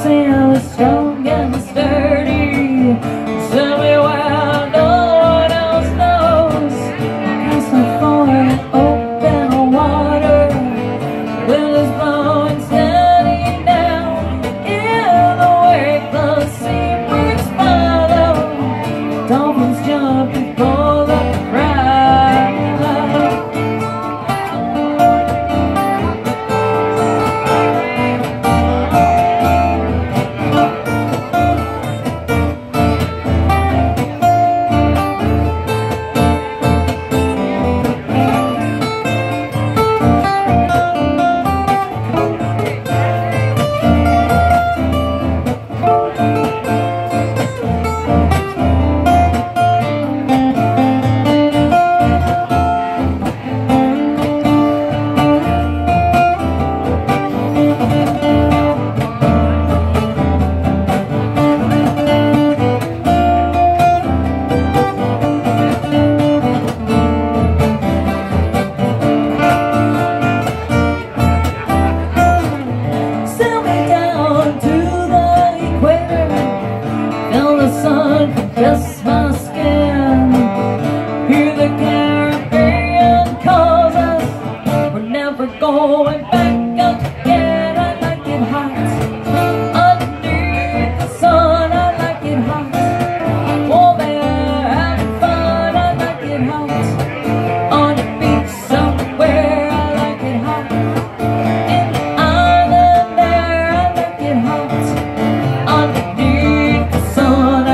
sail is strong and sturdy. Tell me where no one else knows. Cast my fort open water. Wind is blowing steady down. In the wake the seabirds follow. Dolphins jump before the crowd. Just my skin. Here the Caribbean calls us. We're never going back again. I like it hot underneath the sun. I like it hot. Oh, they're having fun. I like it hot on the beach somewhere. I like it hot in the island there. I like it hot underneath the sun.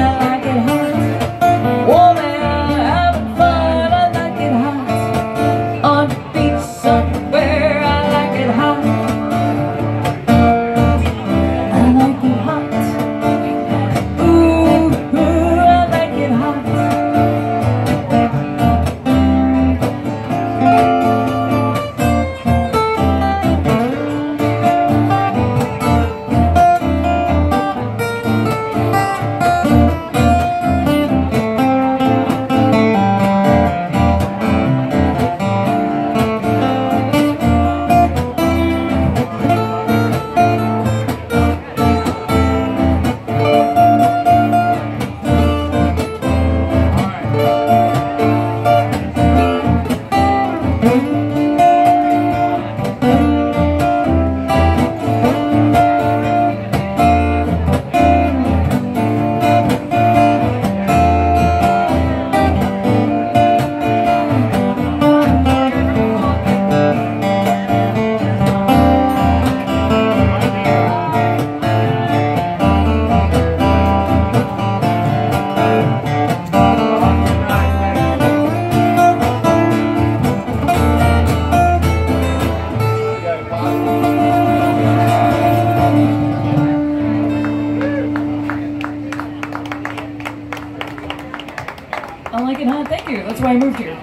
I like it hot. Thank you. That's why I moved here.